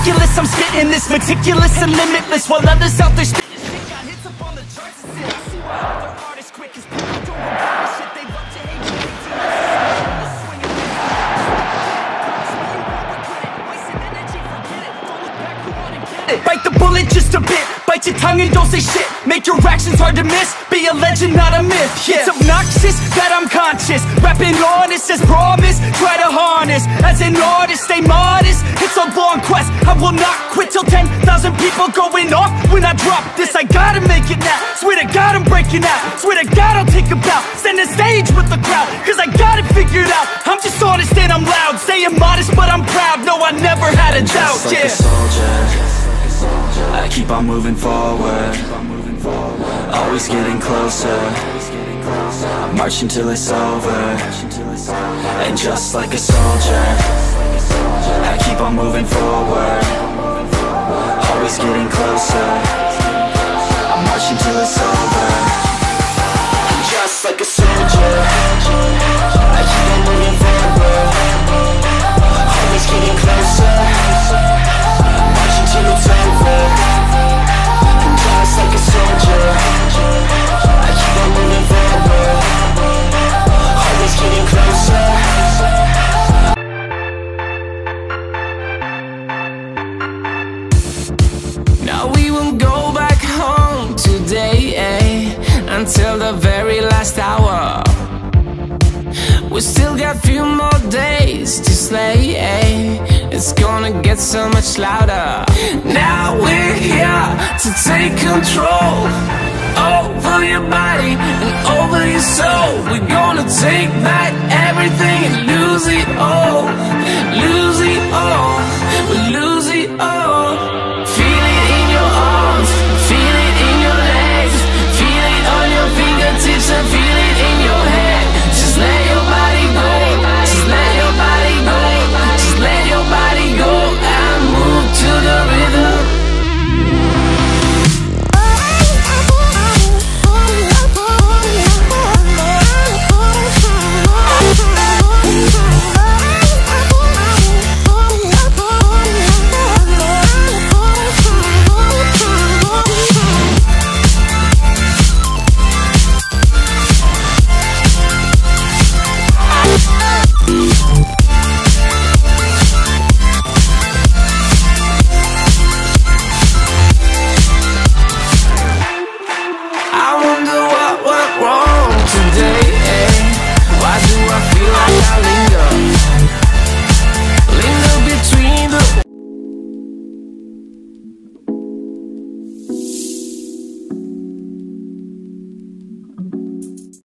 ridiculous. I'm spitting this meticulous and limitless, while others out there spitting shit got hits up on the charts and shit. I see why other artists quit, cause people don't regret the shit they love to hate. Bite the bullet just a bit, bite your tongue and don't say shit. Make your actions hard to miss, be a legend, not a myth. Yeah. It's obnoxious that I'm conscious, rapping honest as promise. Try to harness, as an artist, stay modest. It's a long quest, I will not quit till 10,000 people going off when I drop this. I gotta make it now, swear to God I'm breaking out. Swear to God I'll take a bow, stand the stage with the crowd, cause I got it figured out. I'm just honest and I'm loud, saying modest but I'm proud. No, I never had a doubt, just like a soldier, I keep on moving forward, always getting closer. I'm marching till it's over. And just like a soldier, I keep on moving forward, always getting closer. I'm marching till it's over. And just like a soldier, I keep on moving forward, always getting closer. I'm marching till it's over. And just like a soldier, I keep on moving forward, always getting closer. Now we will go back home today, until the very last hour. We still got few more days to slay, it's gonna get so much louder. Now we're here to take control over your body and over your soul. We're gonna take back everything and lose it all, lose it